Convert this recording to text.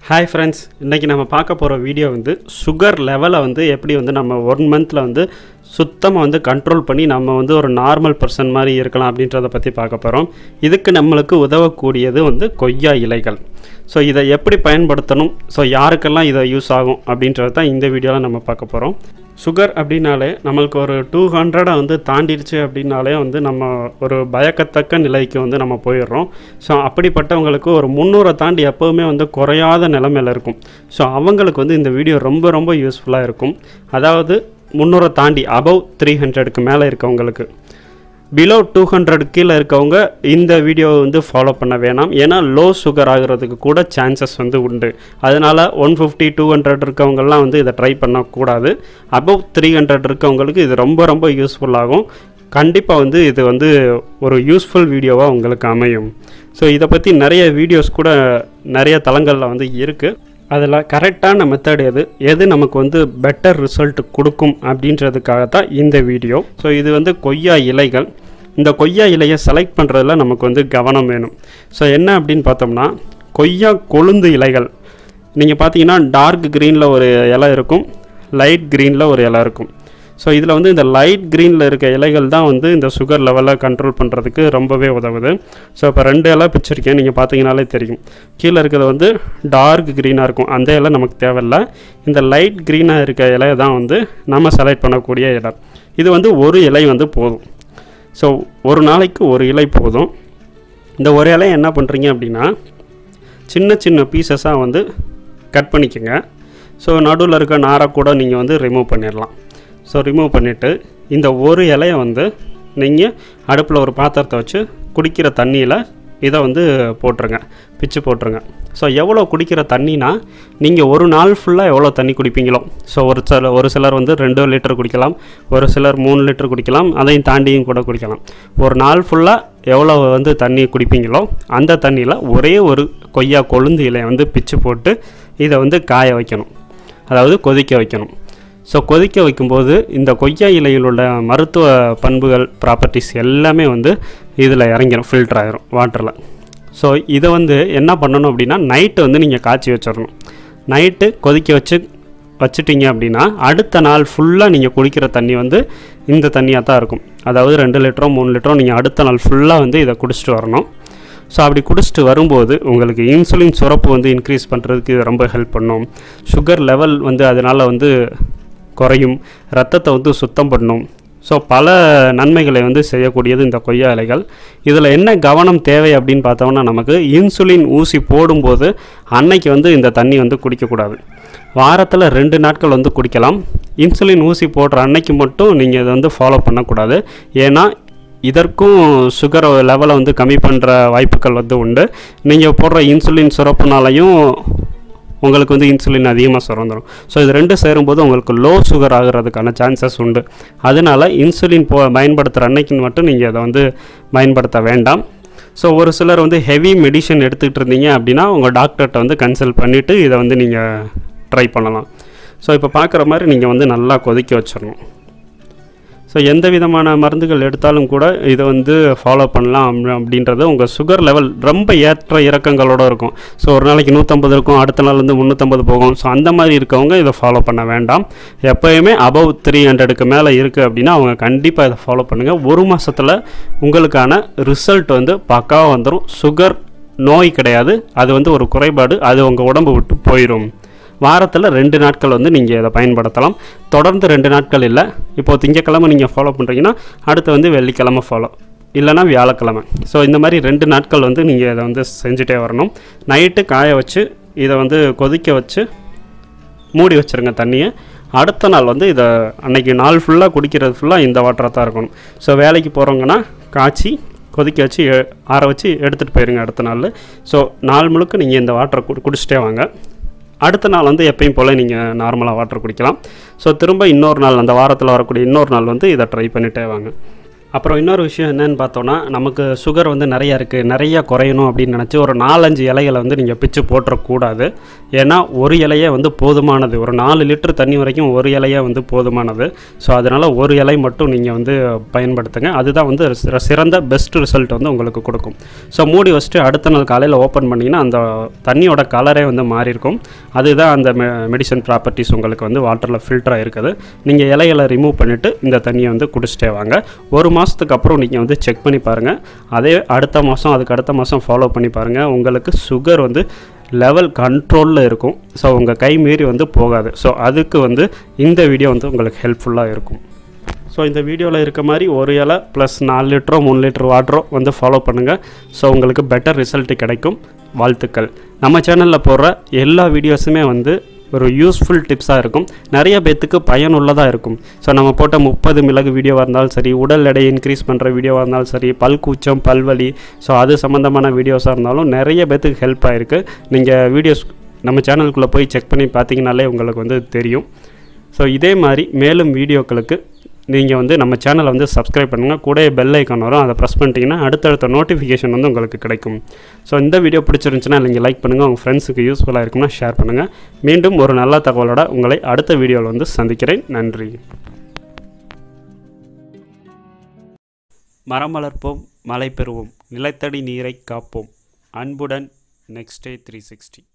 Hi friends, இன்னைக்கு நம்ம பார்க்க போற வீடியோ வந்து sugar level வந்து எப்படி வந்து நம்ம 1 monthல வந்து சுத்தமா வந்து கண்ட்ரோல் பண்ணி நம்ம வந்து ஒரு நார்மல் பர்சன் மாதிரி இருக்கலாம் அப்படின்றத பத்தி பார்க்க போறோம். இதுக்கு நமக்கு உதவக்கூடியது வந்து கொய்யா இலைகள். சோ இதை எப்படி பயன்படுத்தணும்? சோ யாருக்கெல்லாம் இது யூஸ் ஆகும் அப்படின்றத தான் இந்த வீடியோல நம்ம பார்க்க போறோம். சுகர் அப்படினாலே நமக்கு ஒரு 200 வந்து தாண்டிடுச்சு அப்படினாலே வந்து நம்ம ஒரு பயக்கத்தக்க நிலைக்கு வந்து நம்ம போயிடுறோம். ஸோ அப்படிப்பட்டவங்களுக்கு ஒரு 300 தாண்டி எப்போவுமே வந்து குறையாத நிலைமையில் இருக்கும். ஸோ அவங்களுக்கு வந்து இந்த வீடியோ ரொம்ப யூஸ்ஃபுல்லாக இருக்கும். அதாவது 300 தாண்டி அபவ் 300க்கு மேலே இருக்கவங்களுக்கு. பிலோ 200 கீழே இருக்கவங்க இந்த வீடியோவை வந்து ஃபாலோ பண்ண வேணாம். ஏன்னா லோ சுகர் ஆகிறதுக்கு கூட சான்சஸ் வந்து உண்டு. அதனால் 150 200 இருக்கவங்கெல்லாம் வந்து இதை ட்ரை பண்ணக்கூடாது. அபவ் 300 இருக்கவங்களுக்கு இது ரொம்ப யூஸ்ஃபுல்லாகும். கண்டிப்பாக வந்து இது வந்து ஒரு யூஸ்ஃபுல் வீடியோவாக உங்களுக்கு அமையும். ஸோ இதை பற்றி நிறைய வீடியோஸ் கூட நிறைய தளங்களில் வந்து இருக்குது. அதில் கரெக்டான மெத்தட் எது நமக்கு வந்து பெட்டர் ரிசல்ட் கொடுக்கும் அப்படின்றதுக்காக தான் இந்த வீடியோ. ஸோ இது வந்து கொய்யா இலைகள். இந்த கொய்யா இலையை செலக்ட் பண்ணுறதுல நமக்கு வந்து கவனம் வேணும். ஸோ என்ன அப்படின்னு பார்த்தோம்னா, கொய்யா கொழுந்து இலைகள் நீங்கள் பார்த்தீங்கன்னா டார்க் க்ரீனில் ஒரு இலை இருக்கும், லைட் க்ரீனில் ஒரு இலை இருக்கும். ஸோ இதில் வந்து இந்த லைட் க்ரீனில் இருக்க இலைகள் தான் வந்து இந்த சுகர் லெவலை கண்ட்ரோல் பண்ணுறதுக்கு ரொம்பவே உதவுது. ஸோ இப்போ 2 இலை பிச்சிருக்கேன், நீங்கள் பார்த்தீங்கனாலே தெரியும். கீழே இருக்கிறது வந்து டார்க் க்ரீனாக இருக்கும், அந்த இலை நமக்கு தேவையில்லை. இந்த லைட் க்ரீனாக இருக்க இலையை தான் வந்து நம்ம செலக்ட் பண்ணக்கூடிய இலை. இது வந்து ஒரு இலை வந்து போதும். ஸோ ஒரு நாளைக்கு ஒரு இலை போதும். இந்த ஒரு இலையை என்ன பண்ணுறீங்க அப்படின்னா, சின்ன பீசஸாக வந்து கட் பண்ணிக்கோங்க. ஸோ நடுவில் இருக்க நாரை கூட நீங்கள் வந்து ரிமூவ் பண்ணிடலாம். ஸோ ரிமூவ் பண்ணிவிட்டு இந்த ஒரு இலையை வந்து நீங்கள் அடுப்பில் ஒரு பாத்திரத்தை வச்சு குடிக்கிற தண்ணியில் இதை வந்து போட்டுருங்க, பிச்சு போட்டுருங்க. ஸோ எவ்வளோ குடிக்கிற தண்ணினா, நீங்கள் ஒரு நாள் ஃபுல்லாக எவ்வளோ தண்ணி குடிப்பீங்களோ. ஸோ ஒரு சிலர் வந்து 2 லிட்டர் குடிக்கலாம், ஒரு சிலர் 3 லிட்டர் குடிக்கலாம், அதையும் தாண்டியும் கூட குடிக்கலாம். ஒரு நாள் ஃபுல்லாக எவ்வளோ வந்து தண்ணி குடிப்பீங்களோ அந்த தண்ணியில் ஒரே ஒரு கொய்யா கொழுந்து இலையை வந்து பிச்சு போட்டு இதை வந்து காய வைக்கணும், அதாவது கொதிக்க வைக்கணும். ஸோ கொதிக்க வைக்கும்போது இந்த கொய்யா இலையில் உள்ள மருத்துவ பண்புகள், ப்ராப்பர்ட்டிஸ் எல்லாமே வந்து இதில் இறங்கிடும், ஃபில்டர் ஆகிரும் வாட்டரில். ஸோ இதை வந்து என்ன பண்ணணும் அப்படின்னா, நைட்டு வந்து நீங்கள் காய்ச்சி வச்சிடணும். நைட்டு கொதிக்க வச்சுட்டிங்க அப்படின்னா அடுத்த நாள் ஃபுல்லாக நீங்கள் குடிக்கிற தண்ணி வந்து இந்த தண்ணியாக தான் இருக்கும். அதாவது 2 லிட்டரோ 3 லிட்டரோ நீங்கள் அடுத்த நாள் ஃபுல்லாக வந்து இதை குடிச்சிட்டு வரணும். ஸோ அப்படி குடிச்சிட்டு வரும்போது உங்களுக்கு இன்சுலின் சுரப்பு வந்து இன்க்ரீஸ் பண்ணுறதுக்கு இது ரொம்ப ஹெல்ப் பண்ணும். சுகர் லெவல் வந்து அதனால் வந்து குறையும், ரத்தத்தை வந்து சுத்தம் பண்ணும். ஸோ பல நன்மைகளை வந்து செய்யக்கூடியது இந்த கொய்யா இலைகள். இதில் என்ன கவனம் தேவை அப்படின்னு பார்த்தோம்னா, நமக்கு இன்சுலின் ஊசி போடும்போது அன்னைக்கு வந்து இந்த தண்ணி வந்து குடிக்கக்கூடாது. வாரத்தில் 2 நாட்கள் வந்து குடிக்கலாம். இன்சுலின் ஊசி போடுற அன்னைக்கு மட்டும் நீங்கள் இதை வந்து ஃபாலோ பண்ணக்கூடாது. ஏன்னா இதற்கும் சுகர் லெவலை வந்து கம்மி பண்ணுற வாய்ப்புகள் வந்து உண்டு. நீங்கள் போடுற இன்சுலின் சுரப்புனாலையும் உங்களுக்கு வந்து இன்சுலின் அதிகமாக சுரந்துடும். ஸோ இது 2 சேரும்போது உங்களுக்கு லோ சுகர் ஆகிறதுக்கான சான்சஸ் உண்டு. அதனால் இன்சுலின் பயன்படுத்துகிற அன்னைக்குன்னு மட்டும் நீங்கள் அதை வந்து பயன்படுத்த வேண்டாம். ஸோ ஒரு சிலர் வந்து ஹெவி மெடிசன் எடுத்துக்கிட்டு இருந்தீங்க அப்படின்னா உங்கள் டாக்டர்கிட்ட வந்து கன்சல்ட் பண்ணிவிட்டு இதை வந்து நீங்கள் ட்ரை பண்ணலாம். ஸோ இப்போ பார்க்குற மாதிரி நீங்கள் வந்து நல்லா கொதிக்க வச்சிடணும். ஸோ எந்த விதமான மருந்துகள் எடுத்தாலும் கூட இதை வந்து ஃபாலோ பண்ணலாம் அப்படின்றது. உங்கள் சுகர் லெவல் ரொம்ப ஏற்ற இறக்கங்களோடு இருக்கும். ஸோ ஒரு நாளைக்கு 150 இருக்கும், அடுத்த நாள் வந்து 350 போகும். ஸோ அந்த மாதிரி இருக்கவங்க இதை ஃபாலோ பண்ண வேண்டாம். எப்போயுமே அபவ் 300க்கு மேலே இருக்குது அப்படின்னா அவங்க கண்டிப்பாக இதை ஃபாலோ பண்ணுங்கள். 1 மாதத்தில் உங்களுக்கான ரிசல்ட் வந்து பக்காவாக வந்துடும். சுகர் நோய் கிடையாது, அது வந்து ஒரு குறைபாடு, அது உங்கள் உடம்பு விட்டு போயிடும். வாரத்தில் 2 நாட்கள் வந்து நீங்கள் இதை பயன்படுத்தலாம். தொடர்ந்து 2 நாட்கள் இல்லை. இப்போது திங்கக்கிழமை நீங்கள் ஃபாலோ பண்ணுறீங்கன்னா அடுத்து வந்து வெள்ளிக்கிழமை ஃபாலோ, இல்லைனா வியாழக்கிழமை. ஸோ இந்த மாதிரி 2 நாட்கள் வந்து நீங்கள் இதை வந்து செஞ்சுட்டே வரணும். நைட்டு காய வச்சு இதை வந்து கொதிக்க வச்சு மூடி வச்சுருங்க தண்ணியை. அடுத்த நாள் வந்து இதை அன்றைக்கி நாள் ஃபுல்லாக குடிக்கிறது ஃபுல்லாக இந்த வாட்டராக தான் இருக்கணும். ஸோ வேலைக்கு போகிறவங்கன்னா காய்ச்சி கொதிக்க வச்சு ஆற வச்சு எடுத்துகிட்டு போயிருங்க அடுத்த நாள். ஸோ நாள் முழுக்க நீங்கள் இந்த வாட்டரை குடிச்சிட்டே வாங்க. அடுத்த நாள் வந்து எப்பயும் போல் நீங்கள் நார்மலாக வாட்டர் குடிக்கலாம். ஸோ திரும்ப இன்னொரு நாள், அந்த வாரத்தில் வரக்கூடிய இன்னொரு நாள் வந்து இதை ட்ரை பண்ணிட்டே வாங்க. அப்புறம் இன்னொரு விஷயம் என்னன்னு பார்த்தோன்னா, நமக்கு சுகர் வந்து நிறையா இருக்குது, நிறையா குறையணும் அப்படின்னு நினச்சி ஒரு 4-5 இலைகளை வந்து நீங்கள் பிச்சு போட்டுறக்கூடாது. ஏன்னா ஒரு இலையே வந்து போதுமானது. ஒரு 4 லிட்டர் தண்ணி வரைக்கும் ஒரு இலையே வந்து போதுமானது. ஸோ அதனால் ஒரு இலை மட்டும் நீங்கள் வந்து பயன்படுத்துங்க. அதுதான் வந்து சிறந்த பெஸ்ட் ரிசல்ட் வந்து உங்களுக்கு கொடுக்கும். ஸோ மூடி வச்சுட்டு அடுத்த நாள் காலையில் ஓப்பன் பண்ணிங்கன்னா அந்த தண்ணியோட கலரே வந்து மாறி இருக்கும். அதுதான் அந்த மெடிசன் ப்ராப்பர்ட்டிஸ் உங்களுக்கு வந்து வாட்டரில் ஃபில்டராக இருக்குது. நீங்கள் இலைகளை ரிமூவ் பண்ணிவிட்டு இந்த தண்ணியை வந்து குடிச்சிட்டே வாங்க. ஒரு மாதத்துக்கு அப்புறம் நீங்கள் வந்து செக் பண்ணி பாருங்கள். அதே அடுத்த மாதம் அதுக்கு அடுத்த மாதம் ஃபாலோ பண்ணி பாருங்கள். உங்களுக்கு சுகர் வந்து லெவல் கண்ட்ரோலில் இருக்கும். ஸோ உங்கள் கை மீறி வந்து போகாது. ஸோ அதுக்கு வந்து இந்த வீடியோ வந்து உங்களுக்கு ஹெல்ப்ஃபுல்லாக இருக்கும். ஸோ இந்த வீடியோவில் இருக்க மாதிரி ஒரு இலை ப்ளஸ் 4 லிட்டரோ 3 லிட்டர் வாட்டரோ வந்து ஃபாலோ பண்ணுங்கள். ஸோ உங்களுக்கு பெட்டர் ரிசல்ட் கிடைக்கும். வாழ்த்துக்கள். நம்ம சேனலில் போடுற எல்லா வீடியோஸுமே வந்து ஒரு யூஸ்ஃபுல் டிப்ஸாக இருக்கும். நிறைய பேத்துக்கு பயனுள்ளதாக இருக்கும். ஸோ நம்ம போட்ட 30 மிளகு வீடியோவாக இருந்தாலும் சரி, உடல் எடை இன்க்ரீஸ் பண்ணுற வீடியோவாக இருந்தாலும் சரி, பல் கூச்சம் பல்வலி, ஸோ அது சம்மந்தமான வீடியோஸாக இருந்தாலும் நிறைய பேத்துக்கு ஹெல்ப் ஆகிருக்கு. நீங்கள் வீடியோஸ் நம்ம சேனலுக்குள்ளே போய் செக் பண்ணி பார்த்தீங்கனாலே உங்களுக்கு வந்து தெரியும். ஸோ இதே மாதிரி மேலும் வீடியோக்களுக்கு நீங்கள் வந்து நம்ம சேனலை வந்து சப்ஸ்கிரைப் பண்ணுங்கள். கூட பெல் ஐக்கான் வரும், அதை ப்ரெஸ் பண்ணிட்டீங்கன்னா அடுத்தடுத்த நோட்டிஃபிகேஷன் வந்து உங்களுக்கு கிடைக்கும். ஸோ இந்த வீடியோ பிடிச்சிருந்துச்சுன்னா நீங்கள் லைக் பண்ணுங்கள். உங்கள் ஃப்ரெண்ட்ஸுக்கு யூஸ்ஃபுல்லாக இருக்கும்னா ஷேர் பண்ணுங்கள். மீண்டும் ஒரு நல்ல தகவலோட உங்களை அடுத்த வீடியோவில் வந்து சந்திக்கிறேன். நன்றி. மரம் வளர்ப்போம், மழை பெறுவோம், நிலத்தடி நீரை காப்போம். அன்புடன் நெக்ஸ்ட் டே 360.